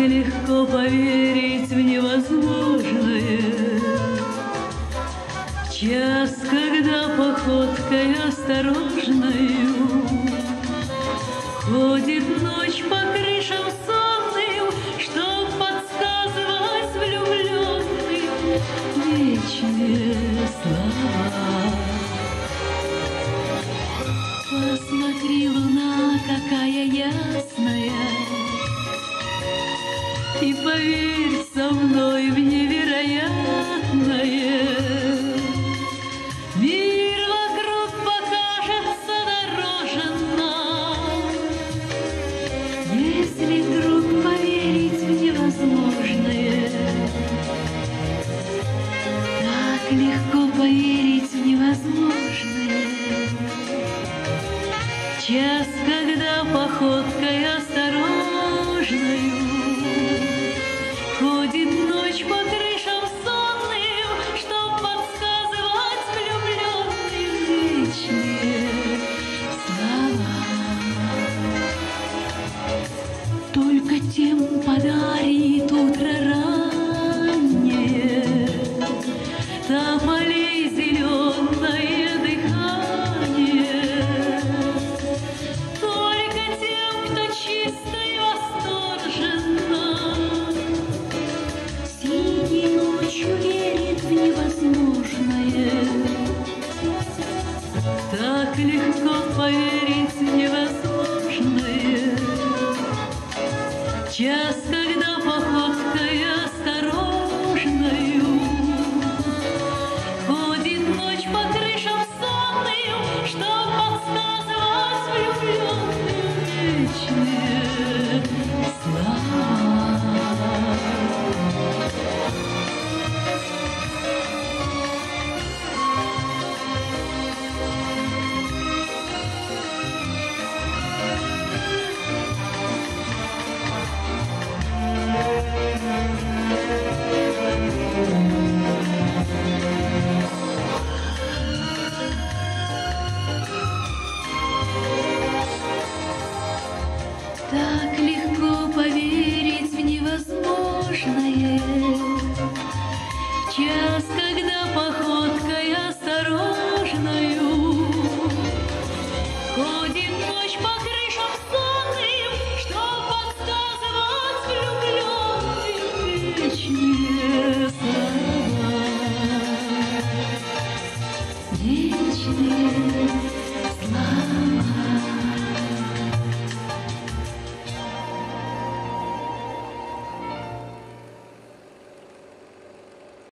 легко поверить в невозможное. Час, когда походкой осторожною ходит ночь по крышам сонным, чтоб подсказывать влюбленным вечные слова. Посмотри, луна, какая ясная, и поверь со мной в невероятное. Мир вокруг покажется дороже нам, если вдруг поверить в невозможное. Так легко поверить в невозможное. Час, когда походкой осторожною ходит ночь по крышам сонным, чтоб подсказывать влюбленным вечные слова. Только тем подарит утро раннее тополей зеленое дыхание. Только тем, кто чисто и восторженно синей ночью верит в невозможное. Так легко поверить в невозможное. Час, когда походкой осторожною ходит ночь по крышам сонным, чтоб подсказывать влюбленным вечные слова. Так легко поверить в невозможное.